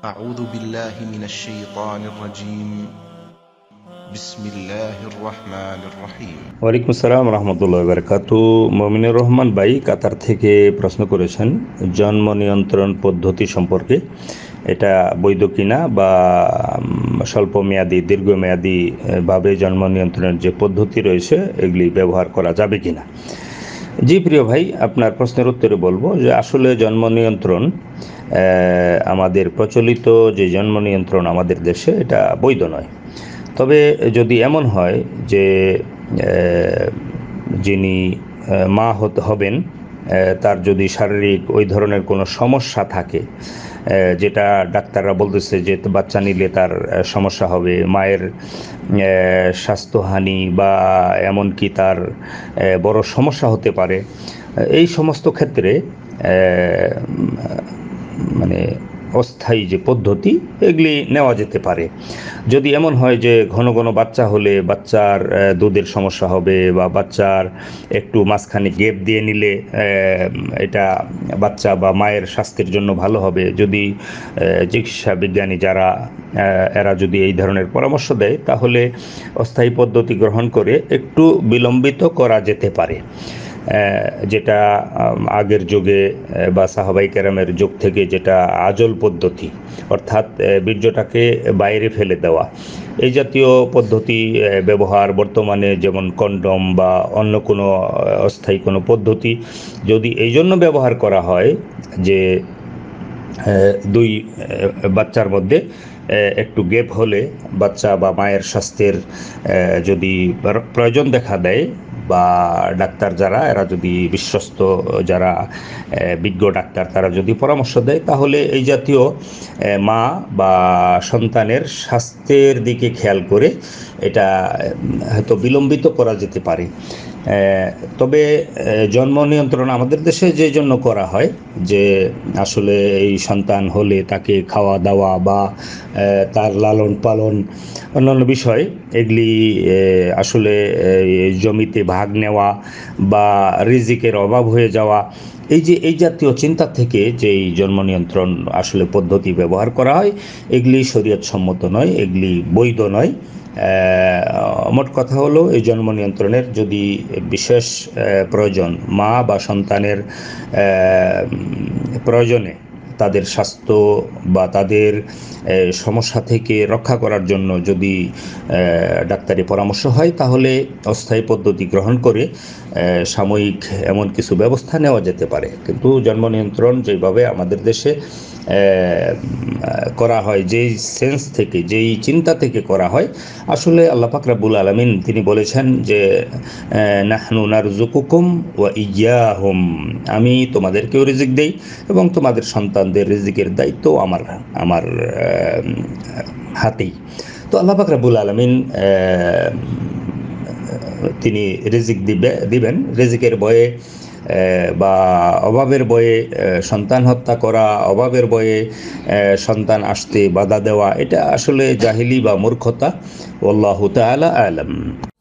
أعوذ بالله من الشيطان الرجيم بسم الله الرحمن الرحيم ওয়ালাইকুম আসসালাম রহমতুল্লাহ বারাকাতু। মমিনুর রহমান ভাই কাতার থেকে প্রশ্ন করেছেন জন্ম নিয়ন্ত্রণ পদ্ধতি সম্পর্কে, এটা বৈধ কিনা বা স্বল্পমেয়াদী দীর্ঘমেয়াদী ভাবে জন্ম নিয়ন্ত্রণের যে পদ্ধতি রয়েছে এগুলি ব্যবহার করা যাবে কিনা। জি প্রিয় ভাই, আপনার প্রশ্নের উত্তরে বলবো যে আসলে জন্ম নিয়ন্ত্রণ আমাদের প্রচলিত যে জন্ম নিয়ন্ত্রণ আমাদের দেশে এটা বৈধ নয়। তবে যদি এমন হয় যে যিনি মা হবেন তার যদি শারীরিক ওই ধরনের কোনো সমস্যা থাকে, যেটা ডাক্তাররা বলতেছে যে বাচ্চা নিলে তার সমস্যা হবে, মায়ের স্বাস্থ্যহানি বা এমনকি তার বড় সমস্যা হতে পারে, এই সমস্ত ক্ষেত্রে মানে অস্থায়ী যে পদ্ধতি এগুলি নেওয়া যেতে পারে। যদি এমন হয় যে ঘন ঘন বাচ্চা হলে বাচ্চার দুধের সমস্যা হবে বা বাচ্চার একটু মাঝখানে গ্যাপ দিয়ে নিলে এটা বাচ্চা বা মায়ের স্বাস্থ্যের জন্য ভালো হবে, যদি চিকিৎসা বিজ্ঞানী যারা এরা যদি এই ধরনের পরামর্শ দেয় তাহলে অস্থায়ী পদ্ধতি গ্রহণ করে একটু বিলম্বিত করা যেতে পারে, যেটা আগের যুগে বা সাহাবাই কেরামের যুগ থেকে যেটা আজল পদ্ধতি, অর্থাৎ বীর্যটাকে বাইরে ফেলে দেওয়া, এই জাতীয় পদ্ধতি ব্যবহার বর্তমানে যেমন কন্ডম বা অন্য কোনো অস্থায়ী কোনো পদ্ধতি যদি এই জন্য ব্যবহার করা হয় যে দুই বাচ্চার মধ্যে একটু গ্যাপ হলে বাচ্চা বা মায়ের স্বাস্থ্যের যদি প্রয়োজন দেখা দেয় বা ডাক্তার যারা এরা যদি বিশ্বস্ত যারা বিজ্ঞ ডাক্তার তারা যদি পরামর্শ দেয় তাহলে এই জাতীয় মা বা সন্তানের স্বাস্থ্যের দিকে খেয়াল করে এটা হয়তো বিলম্বিত করা যেতে পারে। তবে জন্ম নিয়ন্ত্রণ আমাদের দেশে যে জন্য করা হয় যে আসলে এই সন্তান হলে তাকে খাওয়া দাওয়া বা তার লালন পালন অন্যান্য বিষয় এগুলি আসলে জমিতে ভাগ নেওয়া বা রিজিকের অভাব হয়ে যাওয়া, এই জাতীয় চিন্তা থেকে যেই জন্ম নিয়ন্ত্রণ আসলে পদ্ধতি ব্যবহার করা হয় এগুলি শরীয়ত সম্মত নয়, এগুলি বৈধ নয়। মোট কথা হলো এই জন্ম নিয়ন্ত্রণের যদি বিশেষ প্রয়োজন মা বা সন্তানের প্রয়োজনে তাদের স্বাস্থ্য বা তাদের সমস্যা থেকে রক্ষা করার জন্য যদি ডাক্তারি পরামর্শ হয় তাহলে অস্থায়ী পদ্ধতি গ্রহণ করে সাময়িক এমন কিছু ব্যবস্থা নেওয়া যেতে পারে। কিন্তু জন্ম নিয়ন্ত্রণ যেভাবে আমাদের দেশে করা হয়, যেই সেন্স থেকে যেই চিন্তা থেকে করা হয়, আসলে আল্লাহ পাক রব্বুল আলামিন তিনি বলেছেন যে নাহনু নারযুকুকুম ওয়া ইয়্যাহুম, আমি তোমাদেরকেও রিজিক দেই এবং তোমাদের সন্তানদের রিজিকের দায়িত্ব আমার হাতেই। তো আল্লাহ পাক রব্বুল আলামিন তিনি রিজিক দিবেন, রিজিকের ভয়ে বা অভাবের ভয়ে সন্তান হত্যা করা, অভাবের ভয়ে সন্তান আসতে বাধা দেওয়া, এটা আসলে জাহিলি বা মূর্খতা। আল্লাহু তাআলা আলাম।